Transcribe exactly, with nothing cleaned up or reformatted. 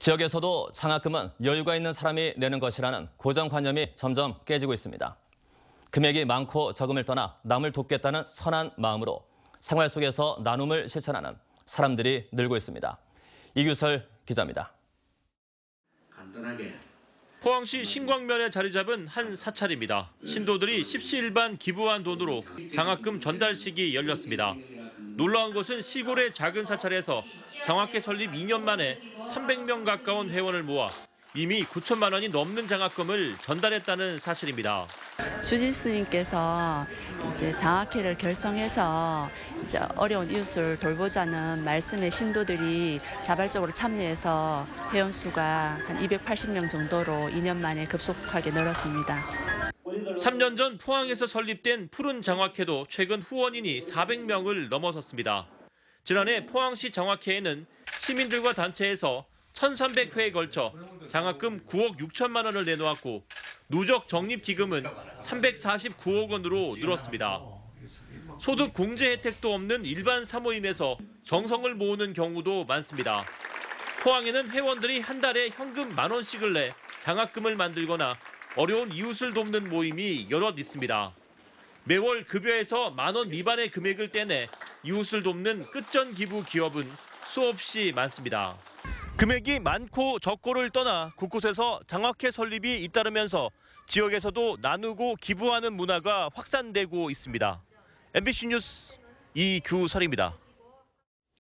지역에서도 장학금은 여유가 있는 사람이 내는 것이라는 고정관념이 점점 깨지고 있습니다. 금액이 많고 적음을 떠나 남을 돕겠다는 선한 마음으로 생활 속에서 나눔을 실천하는 사람들이 늘고 있습니다. 이규설 기자입니다. 간단하게. 포항시 신광면에 자리 잡은 한 사찰입니다. 신도들이 십시일반 기부한 돈으로 장학금 전달식이 열렸습니다. 놀라운 것은 시골의 작은 사찰에서 장학회 설립 이 년 만에 삼백 명 가까운 회원을 모아 이미 구천만 원이 넘는 장학금을 전달했다는 사실입니다. 주지 스님께서 이제 장학회를 결성해서 이제 어려운 이웃을 돌보자는 말씀에 신도들이 자발적으로 참여해서 회원 수가 한 이백팔십 명 정도로 이 년 만에 급속하게 늘었습니다. 삼 년 전 포항에서 설립된 푸른 장학회도 최근 후원인이 사백 명을 넘어섰습니다. 지난해 포항시 장학회에는 시민들과 단체에서 천삼백 회에 걸쳐 장학금 구억 육천만 원을 내놓았고 누적 적립기금은 삼백사십구억 원으로 늘었습니다. 소득 공제 혜택도 없는 일반 사모임에서 정성을 모으는 경우도 많습니다. 포항에는 회원들이 한 달에 현금 만 원씩을 내 장학금을 만들거나 어려운 이웃을 돕는 모임이 여럿 있습니다. 매월 급여에서 만 원 미만의 금액을 떼내 이웃을 돕는 끝전 기부 기업은 수없이 많습니다. 금액이 많고 적고를 떠나 곳곳에서 장학회 설립이 잇따르면서 지역에서도 나누고 기부하는 문화가 확산되고 있습니다. 엠비씨 뉴스 이규설입니다.